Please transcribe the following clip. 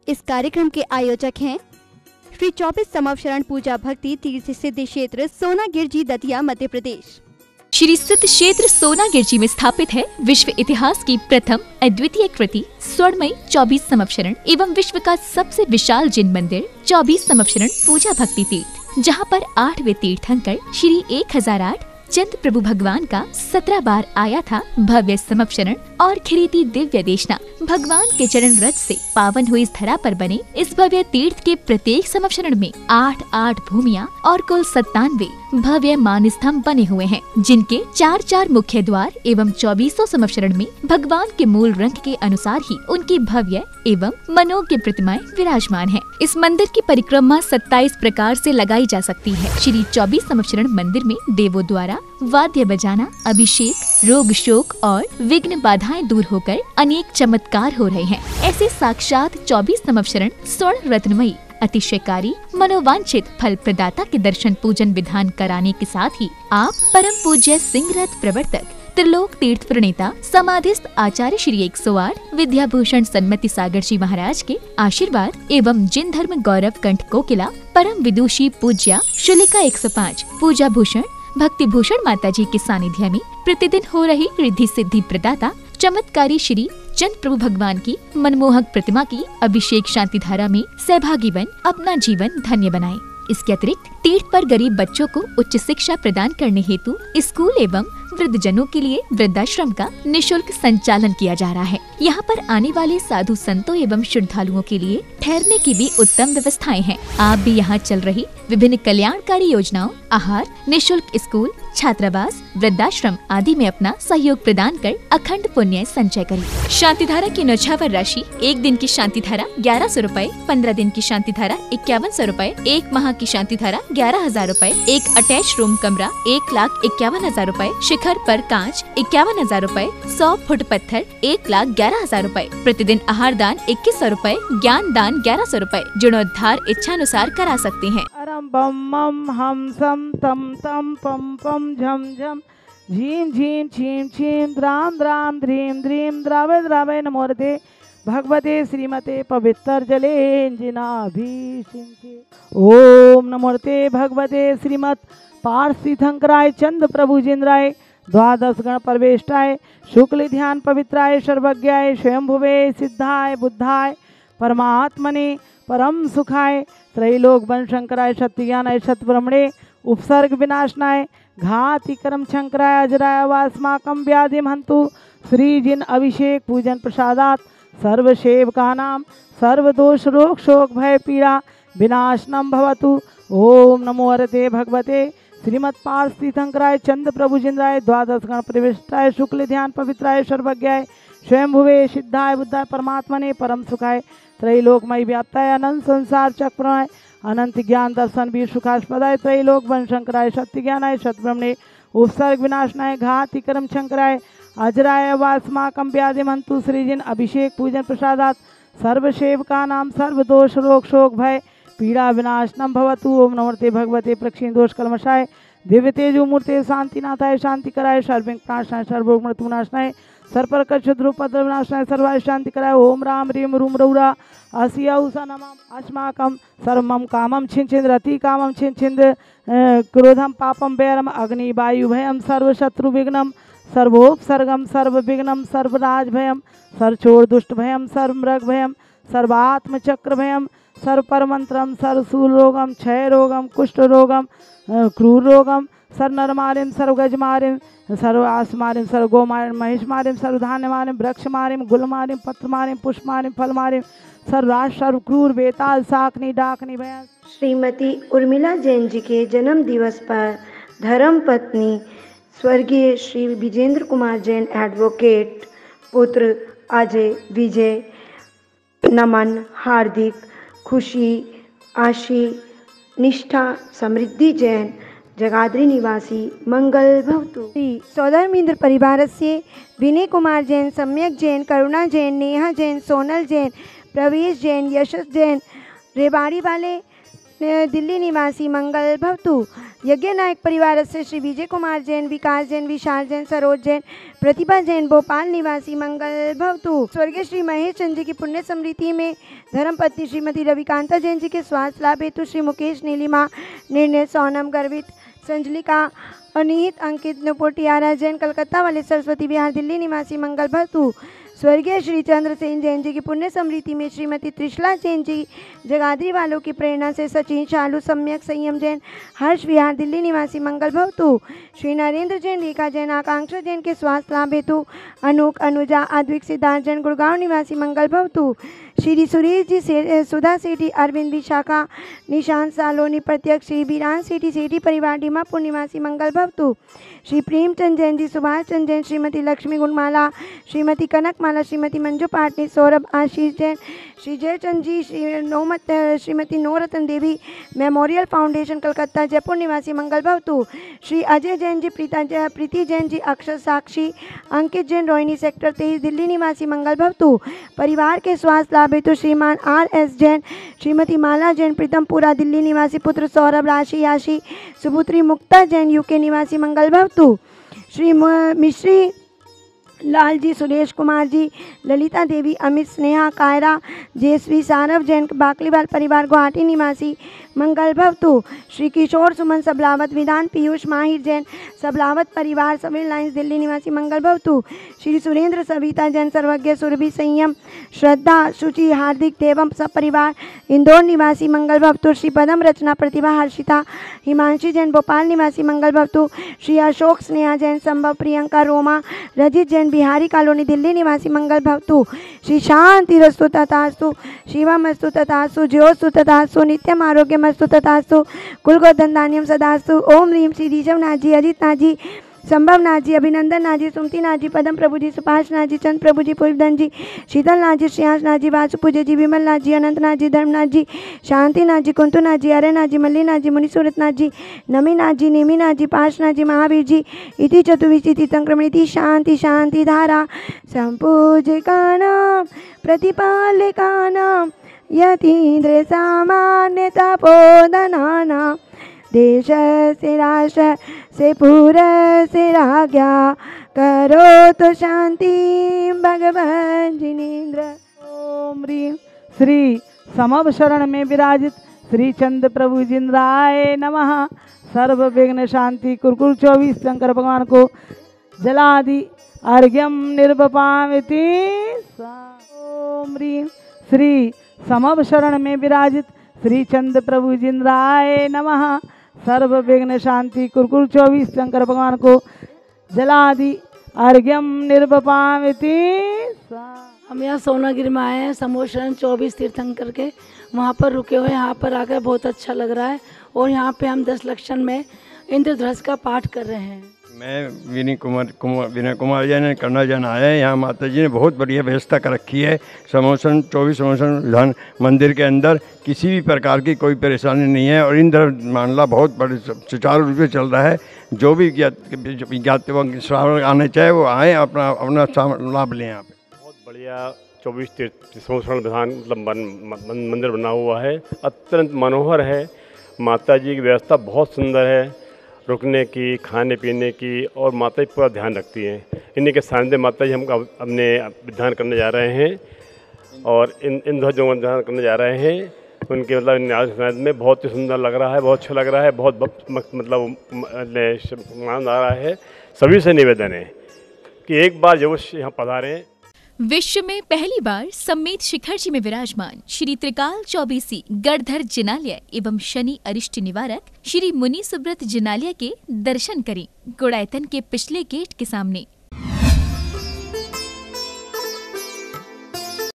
इस कार्यक्रम के आयोजक हैं श्री 24 समवशरण पूजा भक्ति तीर्थ सिद्धि क्षेत्र सोनागिरजी दतिया मध्य प्रदेश। श्री सिद्ध क्षेत्र सोनागिरजी में स्थापित है विश्व इतिहास की प्रथम अद्वितीय कृति स्वर्णमयी 24 समवशरण एवं विश्व का सबसे विशाल जिन मंदिर 24 समवशरण पूजा भक्ति तीर्थ, जहां पर 8वें तीर्थंकर श्री 1008 चंद्र प्रभु भगवान का 17 बार आया था भव्य समवशरण और खिरीती दिव्य देशना। भगवान के चरण रज से पावन हुई इस धरा पर बने इस भव्य तीर्थ के प्रत्येक समवशरण में 8 भूमियां और कुल 97 भव्य मान स्तंभ बने हुए हैं, जिनके 4 मुख्य द्वार एवं 24 समवशरण में भगवान के मूल रंग के अनुसार ही उनकी भव्य एवं मनोज्ञ प्रतिमाएं विराजमान है। इस मंदिर की परिक्रमा 27 प्रकार से लगाई जा सकती है। श्री 24 समवशरण मंदिर में देवों द्वारा वाद्य बजाना, अभिषेक, रोग शोक और विघ्न बाधाएं दूर होकर अनेक चमत्कार हो रहे हैं। ऐसे साक्षात 24 समवशरण स्वर्ण रत्नमयी अतिशयकारी मनोवांछित फल प्रदाता के दर्शन पूजन विधान कराने के साथ ही आप परम पूज्य सिंह रथ प्रवर्तक त्रिलोक तीर्थ प्रणेता समाधिस्थ आचार्य श्री 108 विद्याभूषण सन्मति सागर जी महाराज के आशीर्वाद एवं जिन धर्म गौरव कंठ कोकिला परम विदुषी पूज्या शुलिका 105 पूजा भूषण भक्ति भूषण माता जी के सानिध्य में प्रतिदिन हो रही रिद्धि सिद्धि प्रदाता चमत्कारी श्री चंद्र प्रभु भगवान की मनमोहक प्रतिमा की अभिषेक शांति धारा में सहभागी बन अपना जीवन धन्य बनाएं। इसके अतिरिक्त तीर्थ पर गरीब बच्चों को उच्च शिक्षा प्रदान करने हेतु स्कूल एवं वृद्धजनों के लिए वृद्धाश्रम का निःशुल्क संचालन किया जा रहा है। यहाँ पर आने वाले साधु संतों एवं श्रद्धालुओं के लिए ठहरने की भी उत्तम व्यवस्थाएं हैं। आप भी यहाँ चल रही विभिन्न कल्याणकारी योजनाओं, आहार, निःशुल्क स्कूल, छात्रावास, वृद्धाश्रम आदि में अपना सहयोग प्रदान कर अखंड पुण्य संचय करें। शांति धारा की न्यौछावर राशि 1 दिन की शांति धारा 1100 रूपए, 15 दिन की शांति धारा 5100 रूपए, 1 माह की शांति धारा 11,000 रूपए, एक अटैच रूम कमरा 1,51,000 रूपए, शिखर पर कांच 51,000 रूपए, 100 फुट पत्थर 1,11,000 रूपए, प्रतिदिन आहार दान 2100 रूपए, ज्ञान दान 1100 रूपए, जीर्णोद्धार इच्छानुसार करा सकते हैं। अरम बम मम हम सम तम तम पम पम झम झम झीम झीम छीम छीम द्राम द्राम ध्रीम ध्रीम द्रावे द्रावे नमोरते भगवते श्रीमते पवित्र जलेंजिनाभिषिंचे। ओम नमोरते भगवते श्रीमत पार्थिथंकराय चंद्र प्रभु जिंद्राय द्वादश गण परवेष्टाय शुक्ल ध्यान पवित्राय सर्वज्ञाय स्वयंभुवे सिद्धाय बुद्धाय परमात्मने परम सुखाय त्रैलोक वन शंकराय सत्यज्ञानाय सतब्रह्मणे उपसर्ग विनाशनाय घाति कर्म शंकराय अजराय वास्माकं व्याधिम हंतु श्री जिन अभिषेक पूजन प्रसादात सर्वसेवकानां सर्वदोष रोग शोक भय पीड़ा विनाशनम भवतु। ओम नमो हरते भगवते श्रीमत् पार्थिथंकराय चंद्र प्रभु जिंद्राय द्वादश गण प्रविष्टाय शुक्ल ध्यान पवित्राय सर्वज्ञाय स्वयंभुवे सिद्धाय बुद्धाय परमात्मने परम सुखाय त्रैलोकमय व्याप्ताय अनंत संसार चक्रमय अनंत ज्ञान दर्शन वीर सुखास्पदाय त्रैलोक वन शंकराय सत्य ज्ञानाय सतब्रह्मणे उपसर्ग विनाशनाय घाति कर्म शंकराय अजराय वास्माकं व्याधिमंतु सृजन अभिषेक पूजन प्रसादात सर्वसेवकानां सर्वदोष रोग शोक भय पीड़ा विनाशनम भवतु। ओम नमोते भगवते प्रक्षिण दोष कलमशाय दिव्य तेजो मूर्ते शांतिनाथाय शांति कराय सर्विंग प्राशनाय सर्वरोग मृत्यु नाशनाय सर्पर क्षुद्रोपद्र विनाशनाय सर्वाय शांति कराय। ओम राम रीम रूम रौरा असिया उषा नमः अस्माकं सर्वमं कामं छिंद रति कामं छिंद क्रोधम पापम वैरम अग्नि वायु भयम सर्वशत्रु विघ्नम सर्वोपसर्गम सर्वविघ्नम सर्वराज भयम सर्वचोर दुष्ट भयम सर्वमृग भयम सर्वात्म चक्र भयम सर्वपरमंत्रम सर्वसूल रोगम क्षय रोगम कुष्ठ रोगम क्रूर रोगम सर्वनरमारिम सर्वगजमारिम सर्वासमारिम सर्वगोमारिम महिषमारिम सर्वधान्यमारिम वृक्षमारिम गुलमारिम पत्रमारिम पुष्पमारिम फलमारिम सर्वराज सर्वक्रूर बेताल साकनी डाकनी भयं। श्रीमती उर्मिला जैन जी के जन्म दिवस पर धर्म पत्नी स्वर्गीय श्री विजेंद्र कुमार जैन एडवोकेट पुत्र अजय विजय नमन हार्दिक खुशी आशी निष्ठा समृद्धि जैन जगाद्री निवासी मंगल भवतु। सौधर्मेन्द्र परिवारस्य विनय कुमार जैन सम्यक जैन करुणा जैन नेहा जैन सोनल जैन प्रवेश जैन यशस जैन रेवाड़ी वाले दिल्ली निवासी मंगल भवतु। यज्ञ नायक परिवार से श्री विजय कुमार जैन, विकास जैन, विशाल जैन, सरोज जैन, प्रतिभा जैन भोपाल निवासी मंगल भवतु। स्वर्गीय श्री महेश चंद जी की पुण्य स्मृति में धर्मपत्नी श्रीमती रविकांता जैन जी के स्वास्थ्य लाभ हेतु श्री मुकेश, नीलिमा, निर्णय, सोनम, गर्वित, संजलिका, अनिहित, अंकित, नुपुर, टियारा जैन कलकत्ता वाले सरस्वती विहार दिल्ली निवासी मंगल भवतु। स्वर्गीय श्री चंद्रसेन जैन जी की पुण्य स्मृति में श्रीमती त्रिशला जैन जी जगाधरी वालों की प्रेरणा से सचिन, शालू, सम्यक, संयम जैन, हर्ष विहार दिल्ली निवासी मंगल भवतु। श्री नरेंद्र जैन, रेखा जैन, आकांक्षा जैन के स्वास्थ्य लाभ हेतु अनूक, अनुजा, अद्विक, सिद्धार्थ जैन गुड़गांव निवासी मंगल भवतु। श्री सुरेश जी सुधा सेठी, अरविंद, विशाखा, निशांत, सालोनी, प्रत्यक्ष, श्री बीरान सेठी, सेठी परिवार डीमापुर निवासी मंगल भवतु। श्री प्रेमचंद जैन जी, सुभाष चंद जैन, श्रीमती लक्ष्मी गुणमाला, श्रीमती कनकमाला, श्रीमती मंजू पाटनी, सौरभ, आशीष जैन, श्री जयचंद जी, श्रीमती नौरतन देवी, मेमोरियल फाउंडेशन कलकत्ता जयपुर निवासी मंगल भवतु। श्री अजय जैन जी, प्रीति जैन जी, अक्षर, साक्षी, अंकित जैन, रोहिणी सेक्टर 23 दिल्ली निवासी मंगल भवतु। परिवार के स्वास्थ्य लाभ हेतु श्रीमान R.S. जैन, श्रीमती माला जैन, प्रीतमपुरा दिल्ली निवासी पुत्र सौरभ, राशि, याशी, सुपुत्री मुक्ता जैन, यूके निवासी मंगल भवतु। श्री मिश्री लाल जी, सुरेश कुमार जी, ललिता देवी, अमित, स्नेहा, कायरा, जेसवी, सारव जैन बाकलीवाल परिवार गुवाहाटी निवासी मंगल भवतु। श्री किशोर सुमन सबलावत, विधान, पीयूष, माहिर जैन, सबलावत परिवार सिविल लाइन्स दिल्ली निवासी मंगल भवतु। श्री सुरेंद्र, सविता जैन, सर्वज्ञ, सुरभि, संयम, श्रद्धा, शुचि, हार्दिक, देवम सब परिवार इंदौर निवासी मंगल भवतु। श्री पदम, रचना, प्रतिभा, हर्षिता, हिमांशी जैन भोपाल निवासी मंगल भवतु। श्री अशोक, स्नेहा जैन, संभव, प्रियंका, रोमा, रजित जैन बिहारी कॉलोनी दिल्ली निवासी मंगल भवतु। श्री शांति रस्तु तथास्तु, शिवमस्तु तथास्तु, ज्योस्तु तथास्तु, नित्यम आरोग्यमस्तु तथास्तु, कुलगोधन धान्यम सदास्तु। ओम ह्रीम श्री ऋषभ नाथ जी, अजित नाथ जी, संभव नाथ जी, अभिनंदन नाथ जी, सुमति नाथ जी, पदम प्रभु जी, सुभाष नाथ जी, चंद प्रभु जी, पुष्पधन जी, शीतल नाथ जी, श्रेयांश नाथ जी, वासु पूज्य जी, विमल नाथ जी, अनंत नाथ जी, धर्मनाथ जी, शांति नाथ जी, कुंतु नाथ जी, अरे नाथ जी, मल्ली नाथ जी, मुनि सूरत नाथ जी, नमी नाथ जी, नेमी नाथ जी, पार्श नाथ जी, महावीर जी, इति चतुर्विंशति संक्रमणिति शांति शांति धारा संपूजिकानां प्रतिपालिकानां यतीन्द्र सामान्य तपोधनानां देश से राष्ट्र से पूर से राज्ञा करो तो शांति भगवान जिनेन्द्र। ओम ह्रीं श्री समव शरण में विराजित श्री चंद प्रभु जिंद्राय नमः। सर्व विघ्न शांति कुरकुल 24 शंकर भगवान को जलादि अर्घ्यम निर्वपामिति। ओम ह्रीं श्री समव शरण में विराजित श्री चंद प्रभु जिंद्राय नमः। सर्व विघ्न शांति कुरकुल 24 शंकर भगवान को जलादि अर्घ्यम निर्वपामिति। हम यहाँ सोनागिरी में आए हैं, समोशरण 24 तीर्थंकर के वहाँ पर रुके हुए। यहाँ पर आकर बहुत अच्छा लग रहा है और यहाँ पे हम 10 लक्षण में इंद्रधनुष का पाठ कर रहे हैं। मैं विनय कुमार जैन करना जैन आया है। यहाँ माता जी ने बहुत बढ़िया व्यवस्था कर रखी है। समोसन 24 समोसन विधान मंदिर के अंदर किसी भी प्रकार की कोई परेशानी नहीं है और इंद्र मामला बहुत बड़े सुचारू रूप से चल रहा है। जो भी ज्ञात श्रावण आने चाहे वो आए, अपना लाभ लें। यहाँ पे बहुत बढ़िया 24 तीर्थ समोसन विधान मतलब मंदिर बना हुआ है, अत्यंत मनोहर है। माता जी की व्यवस्था बहुत सुंदर है, रुकने की, खाने पीने की, और माता जी पूरा ध्यान रखती हैं। इन्हीं के सानिध्य माता जी हम अपने विधान करने जा रहे हैं और इन जो विधान करने जा रहे हैं उनके मतलब में बहुत ही सुंदर लग रहा है, बहुत अच्छा लग रहा है, बहुत मतलब आनंद आ रहा है। सभी से निवेदन है कि एक बार जरूर यहाँ पधारें। विश्व में पहली बार सम्मेत शिखर जी में विराजमान श्री त्रिकाल चौबीसी गढ़धर जिनालय एवं शनि अरिष्ट निवारक श्री मुनि सुब्रत जिनालय के दर्शन करें। गुड़ायतन के पिछले गेट के सामने